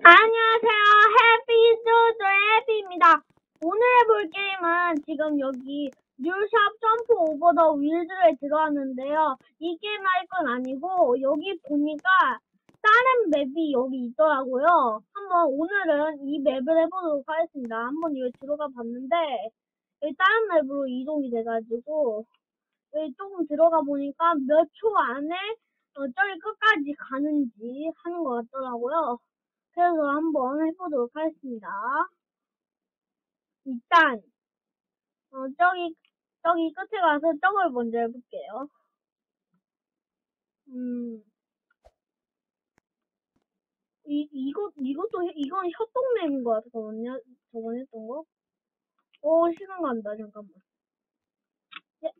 안녕하세요. 해피스튜디오 해피입니다. 오늘 해볼 게임은 지금 여기 뉴샵 점프 오버 더 윌드에 들어왔는데요. 이 게임 할 건 아니고 여기 보니까 다른 맵이 여기 있더라고요. 오늘은 이 맵을 해보도록 하겠습니다. 한번 여기 들어가 봤는데 여기 다른 맵으로 이동이 돼가지고 여기 조금 들어가 보니까 몇 초 안에 저기 끝까지 가는지 하는 것 같더라고요. 그래서 한번 해보도록 하겠습니다. 일단 저기 끝에 가서 저걸 먼저 해볼게요. 이건 협동맵인 것 같거든요. 저번에 했던 거. 오, 시간 간다. 잠깐만. 네.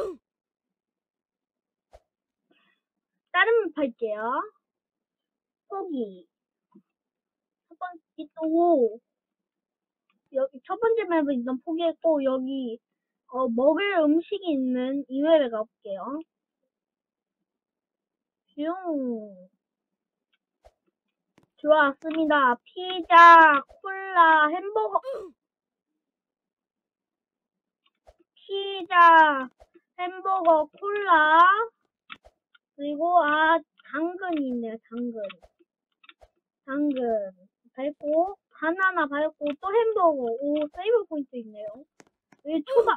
다른 맵 할게요. 포기. 첫 번째, 여기 첫 번째 맵은 일단 포기했고, 여기, 먹을 음식이 있는 이 맵에 가볼게요. 슝. 좋았습니다. 피자, 콜라, 햄버거, 피자, 햄버거, 콜라, 그리고, 당근이 있네요, 당근. 밟고, 바나나 밟고, 또 햄버거. 오, 세이브 포인트 있네요. 여기 초밥.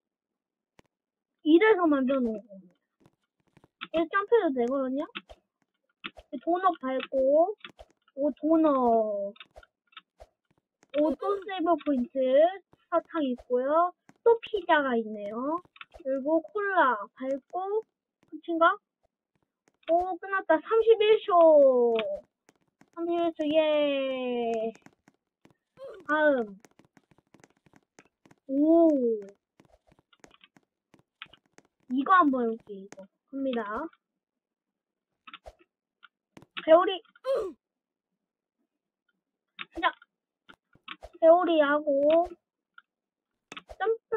이래서 만들어 놓은 겁니다. 여기 점프해도 되거든요? 도넛 밟고, 오, 도넛. 오, 또 세이브 포인트. 사탕 있고요. 또 피자가 있네요. 그리고 콜라 밟고, 끝인가? 오, 끝났다. 31초. 31초, 예. 다음. 오. 이거 한번 해볼게, 이거. 갑니다. 회오리. 시작. 회오리 하고, 점프.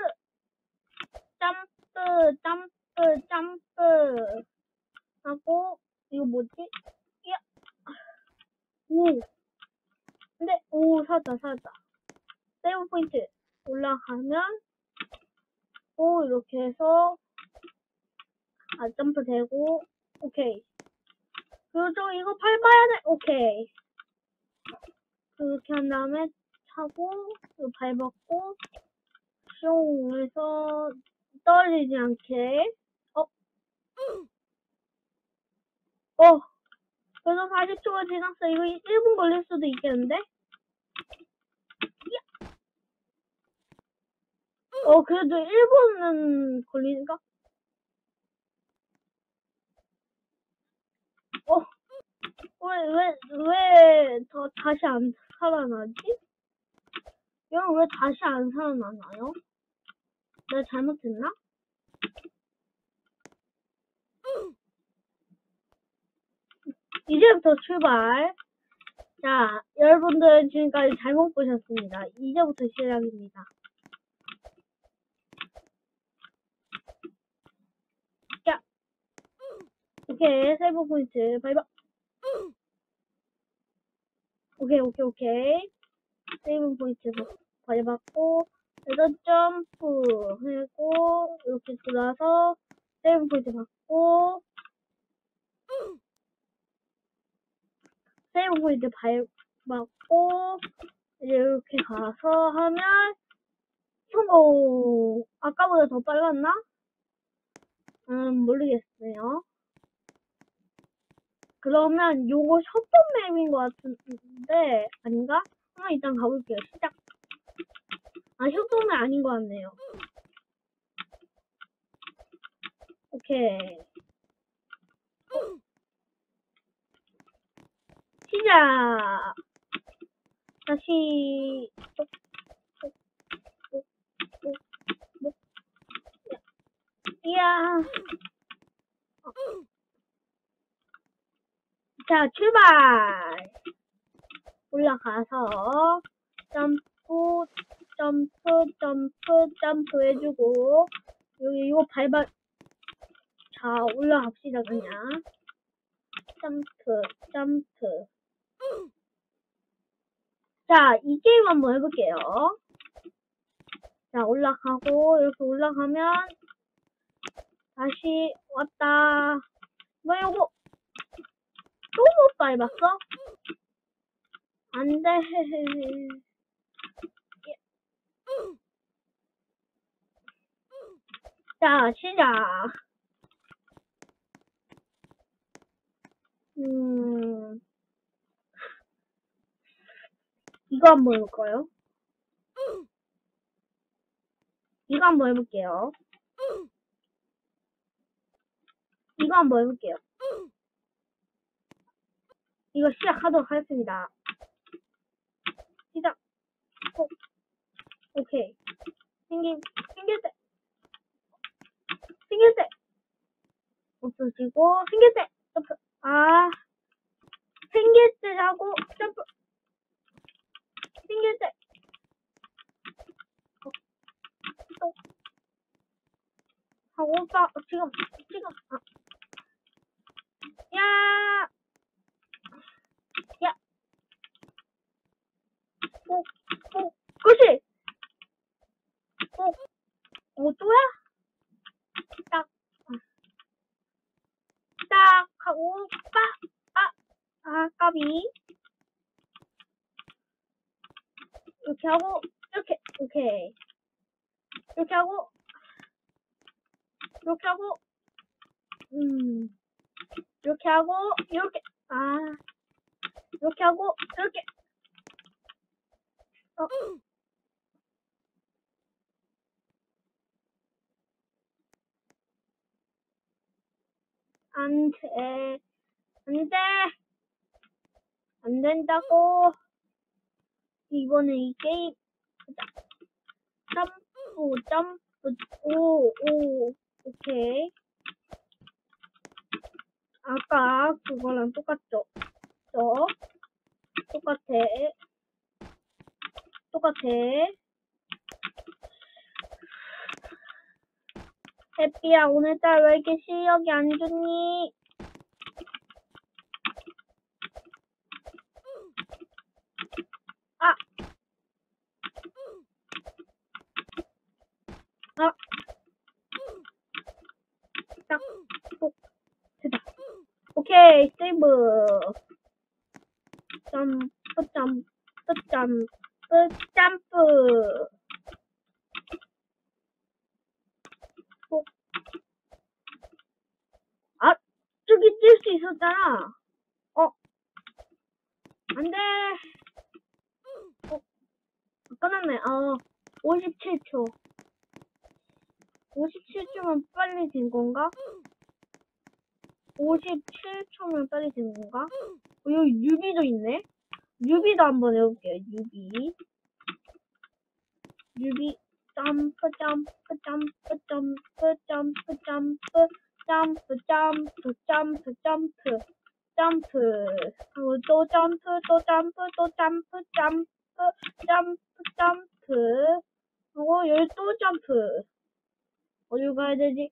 하고, 이거 뭐지? 야. 오. 근데, 살았다. 세이브 포인트. 올라가면, 이렇게 해서, 점프 되고, 오케이. 그리고 이거 밟아야 돼. 오케이. 그렇게 한 다음에 차고, 이거 밟았고, 슝 해서 떨어지지 않게. 그래서 40초가 지났어. 이거 1분 걸릴 수도 있겠는데? 그래도 1분은 걸리니까? 왜 다시 안 살아나지? 이건 왜 다시 안 살아나나요? 내가 잘못했나? 이제부터 출발. 자, 여러분들 지금까지 잘못 보셨습니다. 이제부터 시작입니다. 자, 오케이, 세이브 포인트, 밟아. 오케이. 세이브 포인트 밟았고, 그래서 점프 하고, 이렇게 돌아서, 세이브 포인트 받고, 세이브 포인트 밟았고, 이제 이렇게 가서 하면, 성공! 아까보다 더 빨랐나? 모르겠어요. 그러면 요거 셔터 맵인 것 같은데, 아닌가? 한번 일단 가볼게요. 시작. 셔터 맵 아닌 것 같네요. 오케이. 시작! 다시, 이야. 자, 출발! 올라가서, 점프 해주고, 여기 이거 밟아, 자, 올라갑시다, 그냥. 점프. 자, 이 게임 한번 해볼게요. 자, 올라가고, 이렇게 올라가면, 다시 왔다. 뭐, 요거, 또 못 밟았어? 안 돼. 자, 시작. 이거 한번 해볼까요? 이거 한번 해볼게요. 이거 한번 해볼게요. 이거 시작하도록 하겠습니다. 시작. 오케이. 생길 때. 없어지고, 생길 때. 점프. 아. 생길 때 하고, 점프. 생길 때. 또. 하고, 지금. 아. 야. 그렇지. 또야? 딱 하고, 까비. 이렇게 하고, 이렇게, 오케이. 이렇게 하고, 이렇게 하고, 이렇게 하고, 이렇게, 이렇게 하고, 이렇게. 안 돼. 안 된다고. 이번에 이 게임, 점프, 오케이. 아까 그거랑 똑같죠? 똑같아. 해피야, 오늘따라 왜 이렇게 실력이 안 좋니? 딱, 됐다. 오케이, 세이브. 점프. 저기 뛸 수 있었잖아. 안 돼. 끝났네. 57초. 57초면 빨리 된 건가? 57초면 빨리 된 건가? 여기 유비도 있네? 유비도 한번 해볼게요, 유비, 점프. 그리고 또 점프. 그리고 여기 또 점프. 어디로 가야 되지?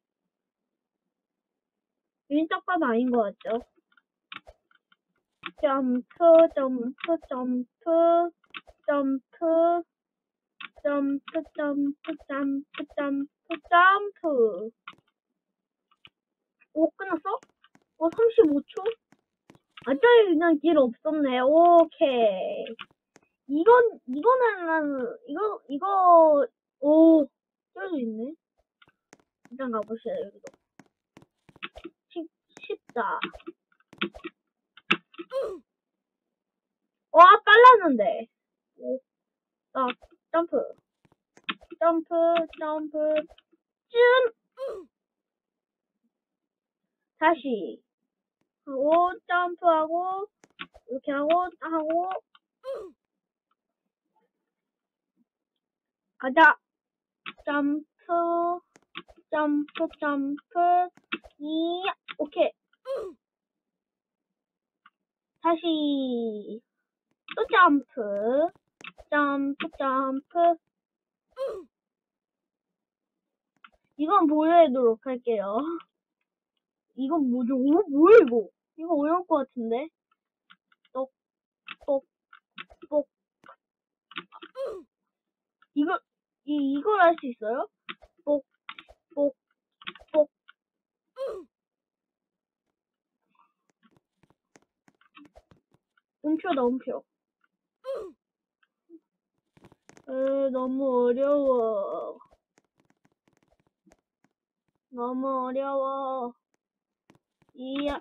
윈짝바도 아닌 것 같죠? 점프. 오, 끝났어? 35초? 저기 그냥 길 없었네. 오케이. 저기도 있네. 일단 가보시다, 여기도. 쉽다. 와, 빨랐는데. 점프. 다시. 하고, 점프하고, 이렇게 하고, 가자. 점프. 오케이. 다시. 또 점프. 이건 보여드리도록 할게요. 이건 뭐죠? 뭐야, 이거? 이거 어려울 것 같은데? 이걸 할 수 있어요? 뽁, 뽁, 뽁. 음표다, 음표. 너무 어려워. 너무 어려워. 이야.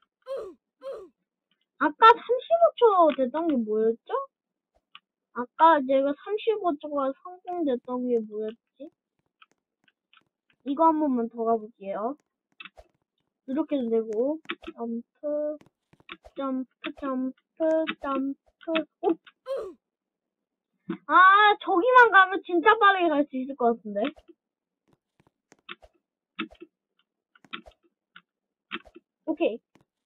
아까 35초 됐던 게 뭐였죠? 아까 제가 35초가 성공됐던 게 뭐였지? 이거 한 번만 더 가볼게요. 이렇게도 되고, 점프, 점프, 점프, 점프, 오! 아, 저기만 가면 진짜 빠르게 갈 수 있을 것 같은데. 오케이.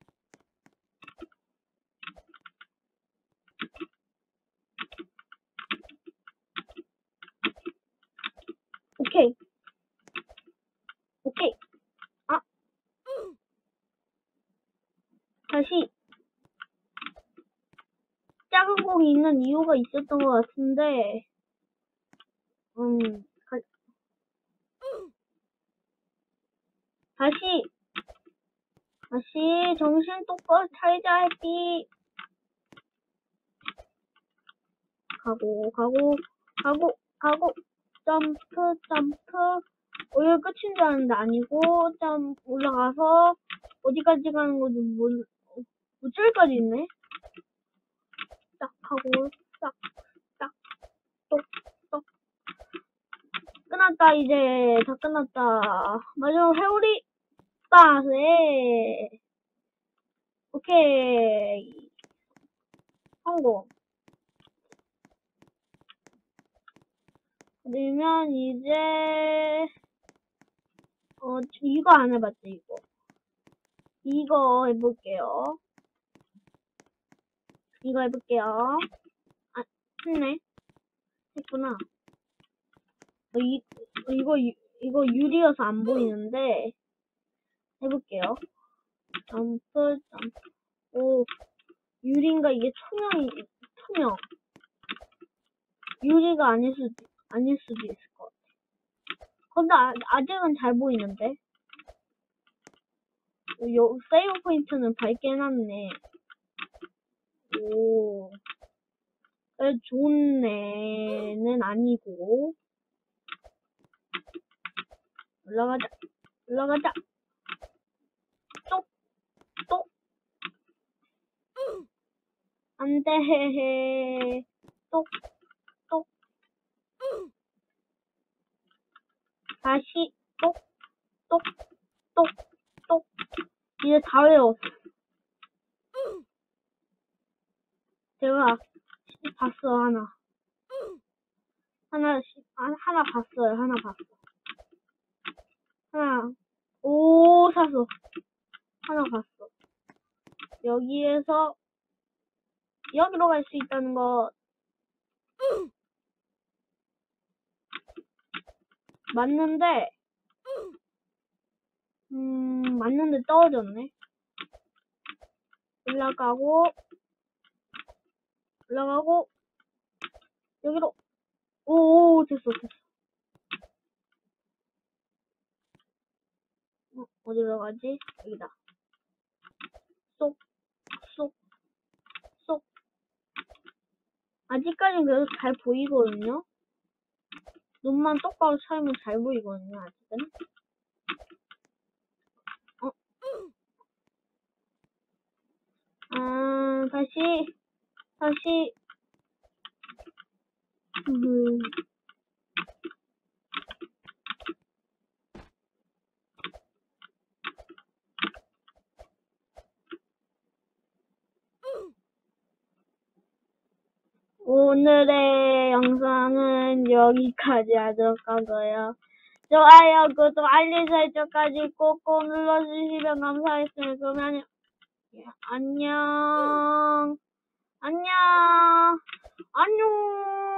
오케이. 오케이. 아. 다시. 작은 공이 있는 이유가 있었던 것 같은데, 다시 정신 똑바로 차리자 했디. 가고, 점프, 여기 끝인 줄 알았는데 아니고, 올라가서, 어디까지 가는 건지 저기까지 있네? 딱 하고, 딱, 똑. 끝났다, 이제. 다 끝났다. 마지막 회오리 빠세. 오케이. 성공. 그러면 이제, 이거 안 해봤지, 이거 해볼게요. 아, 했네. 했구나. 이거 유리여서 안 보이는데, 해볼게요. 점프. 오, 유리인가? 이게 투명. 유리가 아닐 수도 있을 것 같아. 근데 아직은 잘 보이는데? 세이브 포인트는 밝게 해놨네. 오, 좋네는 아니고. 올라가자. 똑. 안 돼. 똑. 다시, 똑. 이제 다 외웠어. 제가 봤어, 하나 봤어요. 샀어. 하나 봤어. 여기에서, 여기로 갈 수 있다는 거. 맞는데 떨어졌네. 올라가고, 여기로, 됐어. 어디로 가지? 여기다. 쏙. 아직까지는 그래도 잘 보이거든요? 눈만 똑바로 차리면 잘 보이거든요, 아직은. 다시. 오늘의 영상은 여기까지 하도록 하고요. 좋아요, 구독, 알림 설정까지 꼭꼭 눌러주시면 감사하겠습니다. 그러면 안녕.